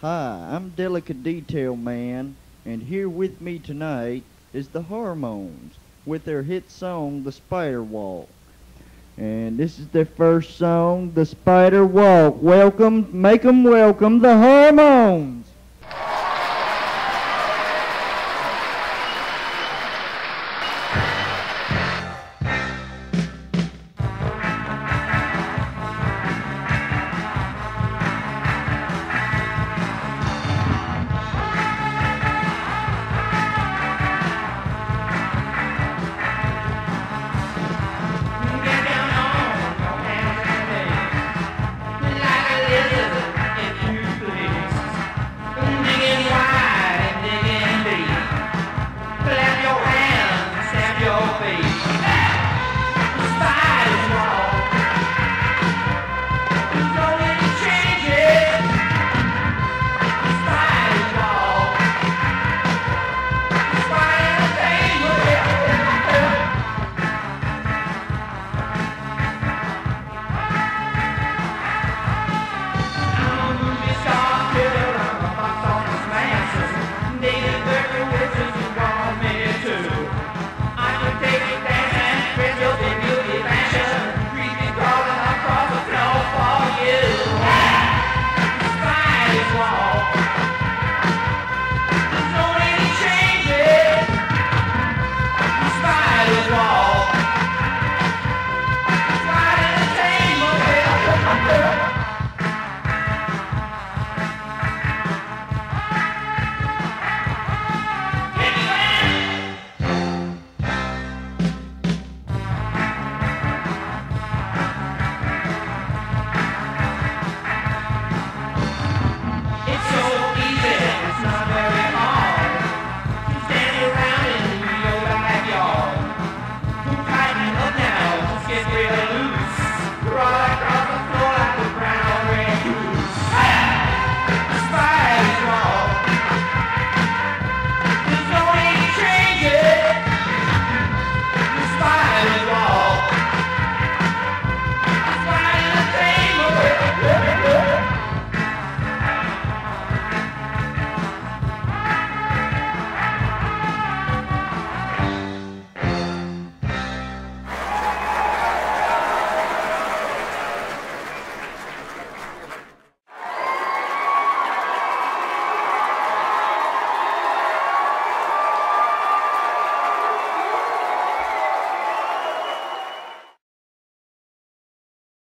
Hi, I'm Delicate Detail Man, and here with me tonight is the Hormones with their hit song, The Spider Walk. And this is their first song, The Spider Walk. Welcome, make 'em welcome, the Hormones!